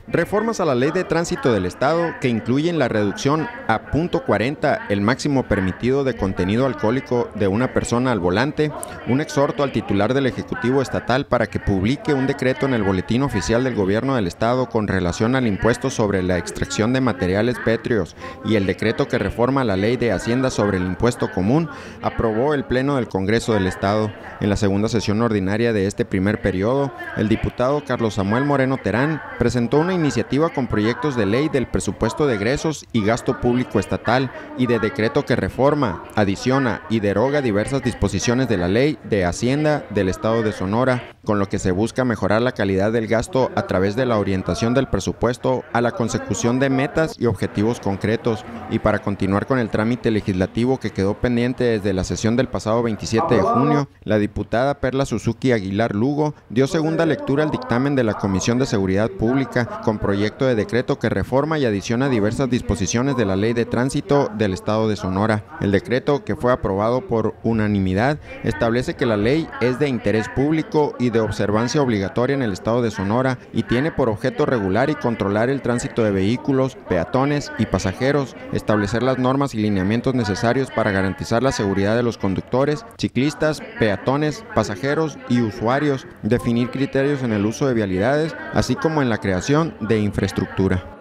Reformas a la Ley de Tránsito del Estado que incluyen la reducción a .40 el máximo permitido de contenido alcohólico de una persona al volante, un exhorto al titular del Ejecutivo Estatal para que publique un decreto en el Boletín Oficial del Gobierno del Estado con relación al impuesto sobre la extracción de materiales pétreos y el decreto que reforma la Ley de Hacienda sobre el impuesto común, aprobó el Pleno del Congreso del Estado. En la segunda sesión ordinaria de este primer periodo, el diputado Carlos Samuel Moreno Terán presentó una iniciativa con proyectos de ley del presupuesto de egresos y gasto público estatal y de decreto que reforma, adiciona y deroga diversas disposiciones de la Ley de Hacienda del Estado de Sonora, con lo que se busca mejorar la calidad del gasto a través de la orientación del presupuesto a la consecución de metas y objetivos concretos, y para continuar con el trámite legislativo que quedó pendiente desde la sesión del pasado 27 de junio, la diputada Perla Suzuki Aguilar Lugo dio segunda lectura al dictamen de la Comisión de Seguridad Pública con proyecto de decreto que reforma y adiciona diversas disposiciones de la Ley de Tránsito del Estado de Sonora. El decreto, que fue aprobado por unanimidad, establece que la ley es de interés público y de observancia obligatoria en el Estado de Sonora y tiene por objeto regular y controlar el tránsito de vehículos, peatones y pasajeros, establecer las normas y lineamientos necesarios para garantizar la seguridad de los conductores, ciclistas, peatones, pasajeros y usuarios, definir criterios en el uso de vialidades, así como en la creación de infraestructura.